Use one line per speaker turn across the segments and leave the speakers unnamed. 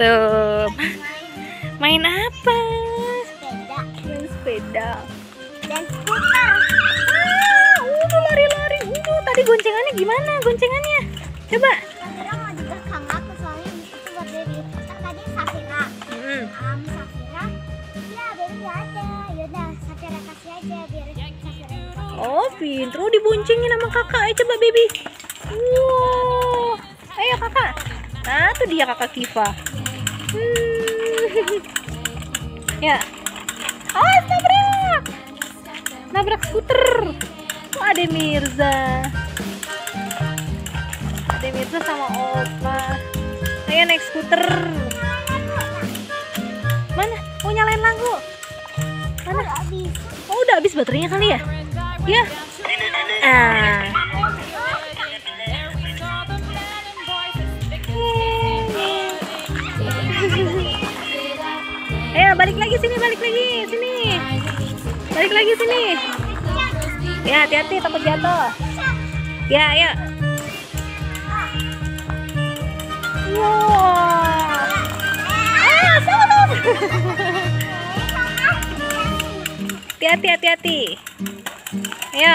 Tuh. Main apa?
Sepeda
Main sepeda.
dan skuter.
Lari-lari. Tadi goncengannya gimana? Goncengannya? Coba.
Safira mau juga Kang aku soalnya itu buat Dewi. Kan tadi Safira. Safira. Ya, Dewi nggak ada. Yaudah, Safira kasih aja biar Safira.
Oh, pinter. Oh, diboncengin sama kakak. Ayo coba, baby. Wow. Ayo, kakak. Nah, tuh dia kakak Kiva. Ya. Oh, nabrak. Nabrak skuter. Oh, ada Mirza. Ada Mirza sama Opa. Ayo naik skuter. Mana? Oh, nyalain lampu. Mana? Oh, udah habis baterainya kali ya? Ya. Ayo balik lagi sini, balik lagi sini. Balik lagi sini. Ya, hati-hati takut jatuh. Ya, ayo. Wow. Salah. Hati-hati, hati-hati. Ayo.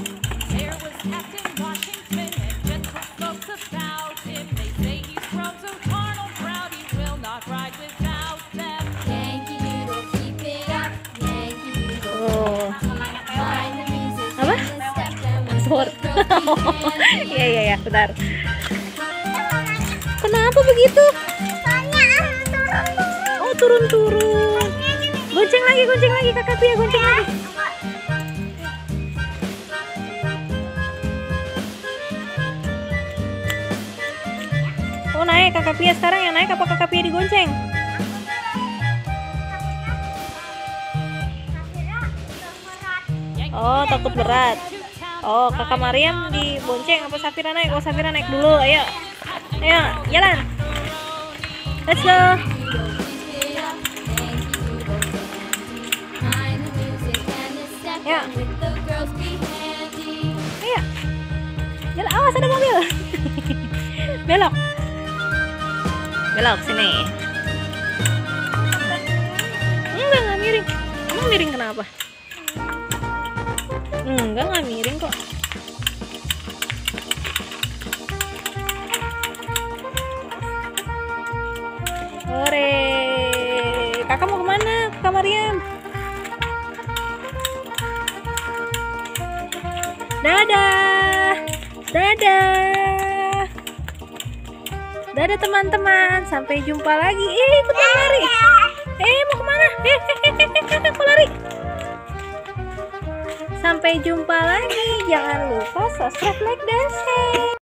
Apa? Sport. Iya, bentar. Kenapa begitu? Oh, turun. Gonceng lagi kakak Pia, gonceng lagi. Oh, naik kakak Pia sekarang yang naik apa kakak Pia digonceng? Oh, takut berat. Oh, kakak Mariam dibonceng apa Safira naik? Oh, Safira naik dulu. Ayo, jalan. Let's go. Ya. Ayo. Jalan, awas ada mobil. Belok sini. Enggak miring. Kamu miring kenapa? Enggak miring kok. Ore, kakak mau kemana? Kakak Mariam. Dadah teman-teman, sampai jumpa lagi. Ikutan lari. Mau kemana? Mau lari. Sampai jumpa lagi. Jangan lupa subscribe, like, dan share.